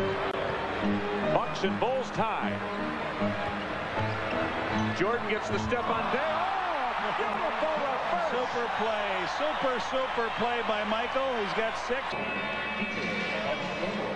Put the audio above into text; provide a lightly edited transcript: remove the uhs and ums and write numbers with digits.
Bucks and Bulls tie. Jordan gets the step on Day. Oh, beautiful reverse. Super play. Super play by Michael. He's got 6.